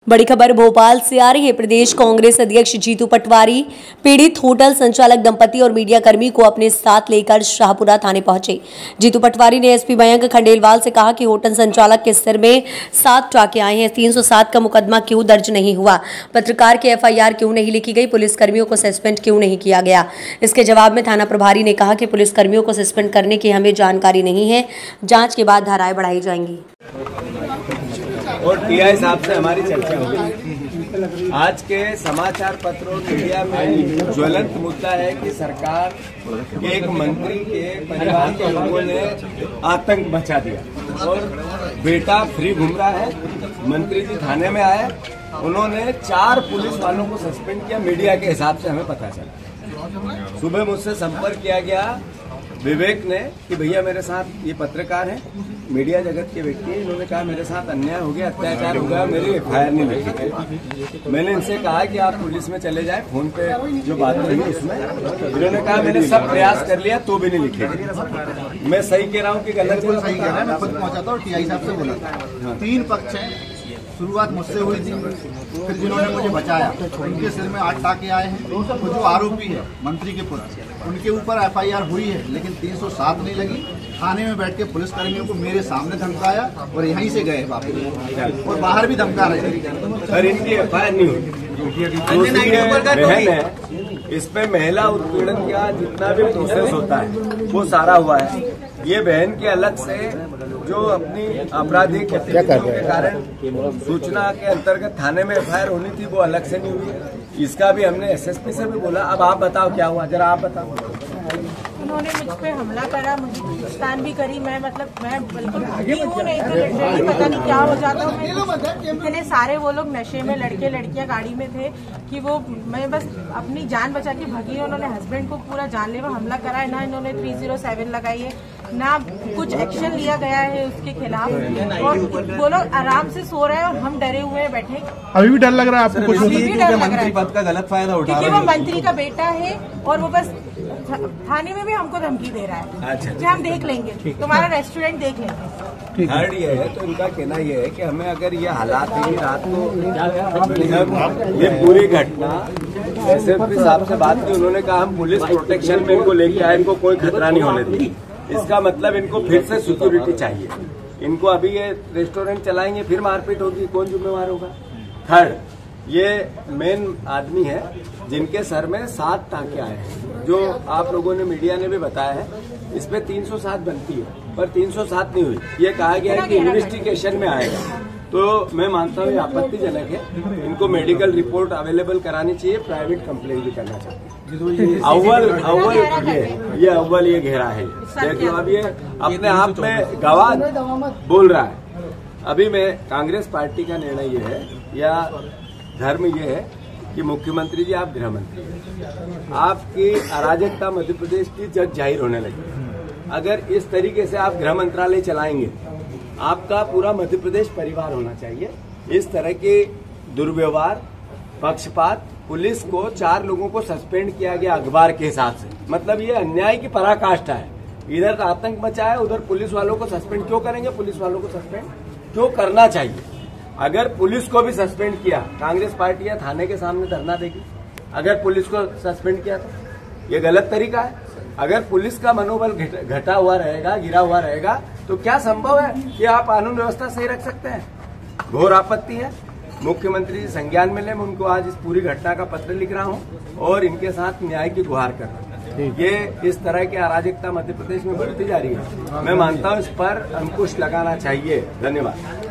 बड़ी खबर भोपाल से आ रही है। प्रदेश कांग्रेस अध्यक्ष जीतू पटवारी पीड़ित होटल संचालक दंपति और मीडियाकर्मी को अपने साथ लेकर शाहपुरा थाने पहुंचे। जीतू पटवारी ने एसपी मयंक खंडेलवाल से कहा कि होटल संचालक के सिर में 7 टाके आए हैं, 307 का मुकदमा क्यों दर्ज नहीं हुआ, पत्रकार की एफआईआर क्यों नहीं लिखी गई, पुलिसकर्मियों को सस्पेंड क्यों नहीं किया गया। इसके जवाब में थाना प्रभारी ने कहा कि पुलिसकर्मियों को सस्पेंड करने की हमें जानकारी नहीं है, जाँच के बाद धाराएं बढ़ाई जाएंगी। और टीआई साहब से हमारी चर्चा हुई। आज के समाचार पत्रों मीडिया में ज्वलंत मुद्दा है कि सरकार के एक मंत्री के परिवार के लोगों ने आतंक मचा दिया और बेटा फ्री घूम रहा है। मंत्री जी थाने में आए, उन्होंने 4 पुलिस वालों को सस्पेंड किया। मीडिया के हिसाब से हमें पता चला। सुबह मुझसे संपर्क किया गया विवेक ने कि भैया मेरे साथ ये पत्रकार है, मीडिया जगत के व्यक्ति है, इन्होंने कहा मेरे साथ अन्याय हो गया, अत्याचार हो गया, मेरी एफआईआर नहीं लिखी। मैंने इनसे कहा कि आप पुलिस में चले जाएं, फोन पे जो बात रही उसमें इन्होंने कहा मैंने सब प्रयास कर लिया तो भी नहीं लिखे। मैं सही कह रहा हूँ कि गलत सही कह रहा है। मैं खुद पहुंचा था और टीआई साहब से बोला था। 3 पक्ष हैं। शुरुआत मुझसे हुई थी, फिर जिन्होंने मुझे बचाया उनके सिर में 8 टाके आए हैं। तो जो आरोपी है मंत्री के पुत्र, उनके ऊपर एफआईआर हुई है लेकिन 307 नहीं लगी। थाने में बैठ के पुलिसकर्मियों को मेरे सामने धमकाया और यहीं से गए वापस, और बाहर भी धमका रहे थे। सर इनकी एफआईआर नहीं हुई। बहन है, इस पे महिला उत्पीड़न का जितना भी प्रोसेस होता है वो सारा हुआ है। ये बहन के अलग से जो अपनी आपराधिक गतिविधियों के कारण सूचना के अंतर्गत थाने में एफआईआर होनी थी वो अलग से नहीं हुई। इसका भी हमने एसएसपी से भी बोला। अब आप बताओ क्या हुआ, जरा आप बताओ। उन्होंने मुझ पे हमला करा, मुझे खींचतान भी करी। मैं बिल्कुल भागी हूँ, नहीं तो लिटरली पता नहीं क्या हो जाता हूँ। इतने सारे वो लोग नशे में लड़के लड़कियां गाड़ी में थे कि वो मैं बस अपनी जान बचा के भागी। उन्होंने हस्बैंड को पूरा जानलेवा हमला करा है। ना इन्होंने 307 लगाई है, ना कुछ एक्शन लिया गया है उसके खिलाफ, और वो लोग आराम से सो रहे हैं और हम डरे हुए बैठे। अभी भी डर लग रहा है आपको? कुछ अभी भी डर लग रहा है, मंत्री पद का गलत फायदा उठा रहा है। क्योंकि वो मंत्री का बेटा है और वो बस थाने में भी हमको धमकी दे रहा है। अच्छा, कि हम देख लेंगे, तुम्हारा रेस्टोरेंट देख लेंगे। थर्ड ये है, तो इनका कहना ये है कि हमें अगर ये हालात हुई रात को, ये पूरी घटना एसएसपी साहब से बात की, उन्होंने कहा हम पुलिस प्रोटेक्शन में इनको लेके आए, इनको कोई खतरा नहीं होने दी। इसका मतलब इनको फिर से सिक्योरिटी चाहिए। इनको अभी ये रेस्टोरेंट चलाएंगे, फिर मारपीट होगी, कौन जिम्मेवार होगा? थर्ड, ये मेन आदमी है जिनके सर में 7 टाके आए हैं, जो आप लोगों ने मीडिया ने भी बताया है। इस पे 307 बनती है पर 307 नहीं हुई। ये कहा गया है कि इन्वेस्टिगेशन में आएगा, तो मैं मानता हूँ ये आपत्तिजनक है। इनको मेडिकल रिपोर्ट अवेलेबल करानी चाहिए, प्राइवेट कंप्लेंट भी करना चाहिए। अव्वल ये घेरा है, देखिए अब ये अपने आप में गवाह बोल रहा है। अभी मैं कांग्रेस पार्टी का निर्णय ये है या धर्म ये है कि मुख्यमंत्री जी आप गृह मंत्री हैं, आपकी अराजकता मध्य प्रदेश की जग जाहिर होने लगी। अगर इस तरीके से आप गृह मंत्रालय चलाएंगे, आपका पूरा मध्य प्रदेश परिवार होना चाहिए। इस तरह के दुर्व्यवहार, पक्षपात, पुलिस को 4 लोगों को सस्पेंड किया गया अखबार के हिसाब से, मतलब ये अन्याय की पराकाष्ठा है। इधर आतंक मचा है, उधर पुलिस वालों को सस्पेंड क्यों करेंगे? पुलिस वालों को सस्पेंड क्यों करना चाहिए? अगर पुलिस को भी सस्पेंड किया, कांग्रेस पार्टी या थाने के सामने धरना देगी। अगर पुलिस को सस्पेंड किया तो ये गलत तरीका है। अगर पुलिस का मनोबल घटा हुआ रहेगा, गिरा हुआ रहेगा, तो क्या संभव है कि आप कानून व्यवस्था सही रख सकते हैं? घोर आपत्ति है। मुख्यमंत्री जी संज्ञान में लें। मैं उनको आज इस पूरी घटना का पत्र लिख रहा हूं और इनके साथ न्याय की गुहार कर रहा हूं। ये इस तरह की अराजकता मध्य प्रदेश में बढ़ती जा रही है। मैं मानता हूं इस पर अंकुश लगाना चाहिए। धन्यवाद।